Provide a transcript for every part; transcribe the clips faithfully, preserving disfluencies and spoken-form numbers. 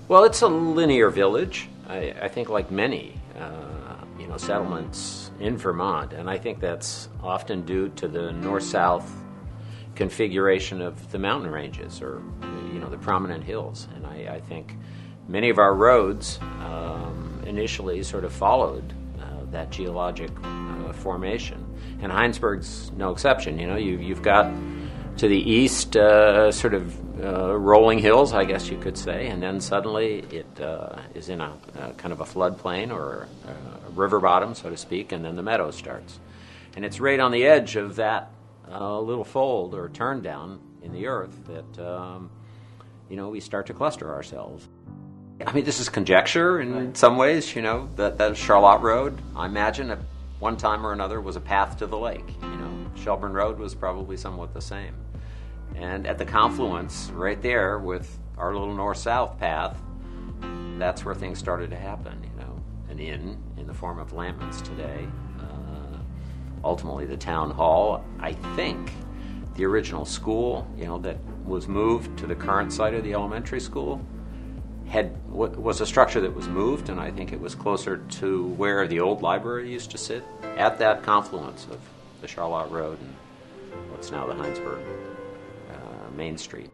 Well, it's a linear village. I, I think, like many, uh, you know, settlements in Vermont, and I think that's often due to the north-south configuration of the mountain ranges, or you know, the prominent hills. And I, I think many of our roads um, initially sort of followed uh, that geologic uh, formation, and Hinesburg's no exception. You know, you, you've got to the east, uh, sort of uh, rolling hills, I guess you could say, and then suddenly it uh, is in a, a kind of a floodplain or a river bottom, so to speak, and then the meadow starts. And it's right on the edge of that uh, little fold or turn down in the earth that, um, you know, we start to cluster ourselves. I mean, this is conjecture in right. some ways, you know, that, that Charlotte Road, I imagine at one time or another was a path to the lake. You know, Shelburne Road was probably somewhat the same. And at the confluence right there with our little north-south path, that's where things started to happen, you know. An inn in the form of Lampman's today, uh, ultimately the town hall. I think the original school, you know, that was moved to the current site of the elementary school had was a structure that was moved, and I think it was closer to where the old library used to sit, at that confluence of the Charlotte Road and what's now the Hinesburg uh, Main Street.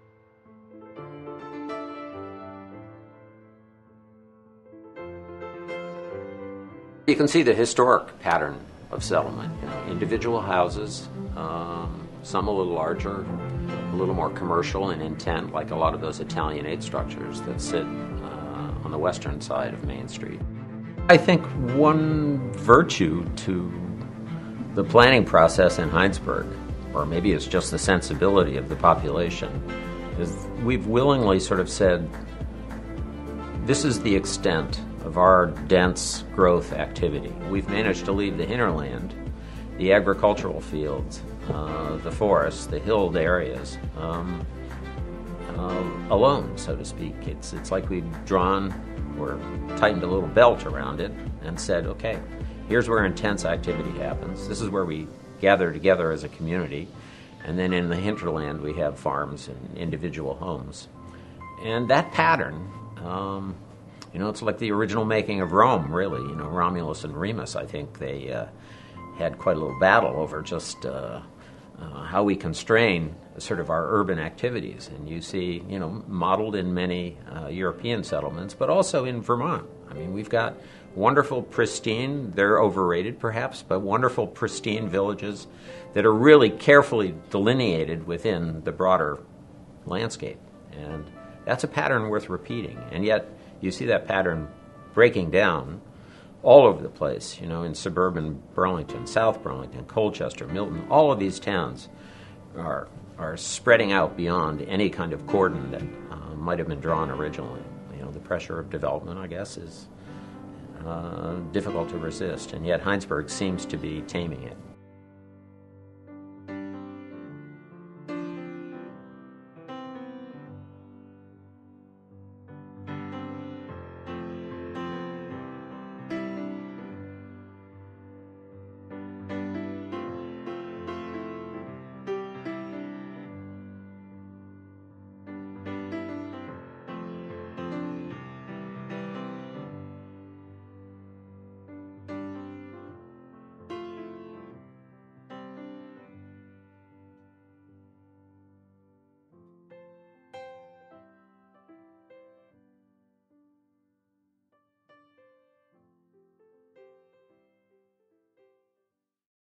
You can see the historic pattern of settlement. You know, individual houses, um, some a little larger, a little more commercial in intent, like a lot of those Italianate structures that sit uh, on the western side of Main Street. I think one virtue to the planning process in Hinesburg, or maybe it's just the sensibility of the population, is we've willingly sort of said, this is the extent of our dense growth activity. We've managed to leave the hinterland, the agricultural fields, uh, the forests, the hilled areas, um, uh, alone, so to speak. It's, it's like we've drawn or tightened a little belt around it and said, okay, here's where intense activity happens. This is where we gather together as a community. And then in the hinterland, we have farms and individual homes. And that pattern, um, you know, it's like the original making of Rome, really. You know, Romulus and Remus, I think they uh, had quite a little battle over just uh, uh, how we constrain sort of our urban activities. And you see, you know, modeled in many uh, European settlements, but also in Vermont. I mean, we've got wonderful, pristine, they're overrated perhaps, but wonderful, pristine villages that are really carefully delineated within the broader landscape. And that's a pattern worth repeating. And yet, you see that pattern breaking down all over the place, you know, in suburban Burlington, South Burlington, Colchester, Milton. All of these towns are are spreading out beyond any kind of cordon that uh, might have been drawn originally. You know, the pressure of development, I guess, is uh, difficult to resist, and yet Hinesburg seems to be taming it.